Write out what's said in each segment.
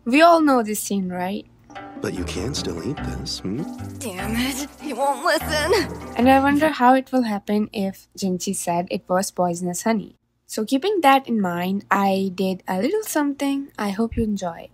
We all know this scene, right? But you can still eat this, hmm? Damn it, he won't listen. And I wonder how it will happen if Jinshi said it was poisonous honey. So keeping that in mind, I did a little something. I hope you enjoy.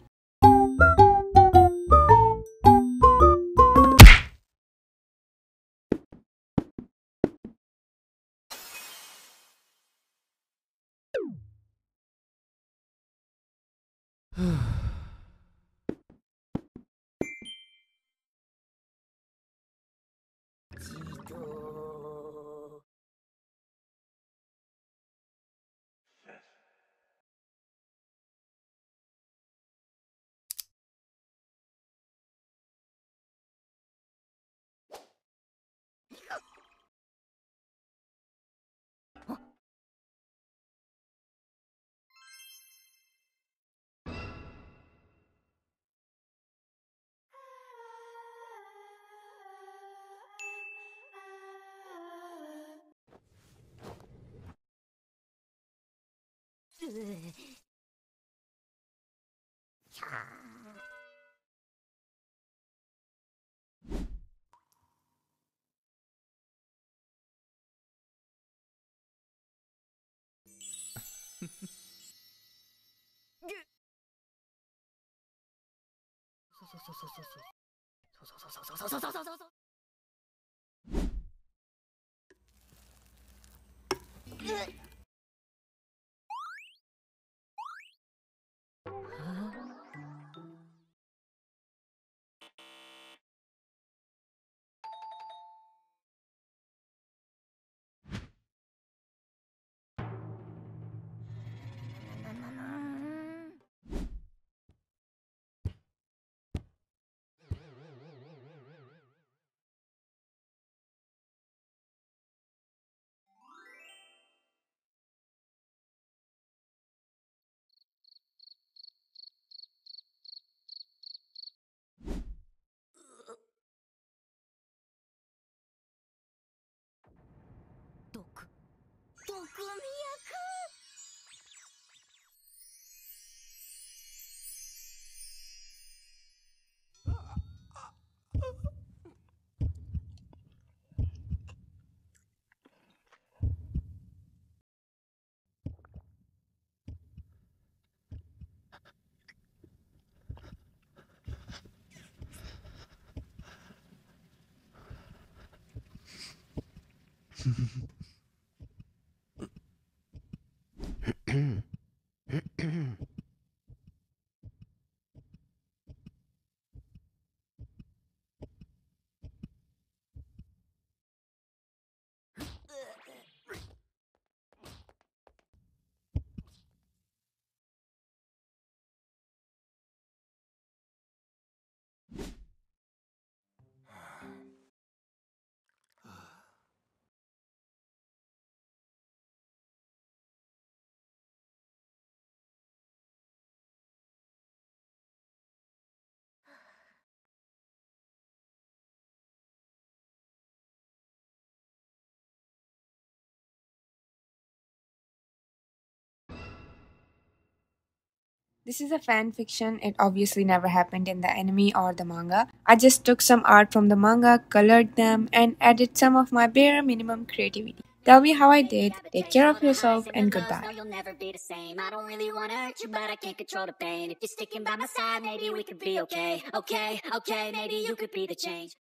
This is a fan fiction. It obviously never happened in the anime or the manga. I just took some art from the manga, colored them, and added some of my bare minimum creativity. Tell me how I did. Take care of yourself and goodbye. You'll never be the same. I don't really wanna hurt you, but I can't control the pain. If you're sticking by my side, maybe we could be okay. Okay, maybe you could be the change.